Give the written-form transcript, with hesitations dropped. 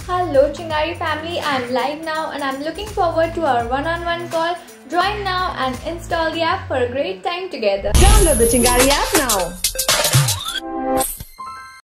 Hello Chingari family, I'm live now and I'm looking forward to our one-on-one call. Join now and install the app for a great time together. Download the Chingari app now.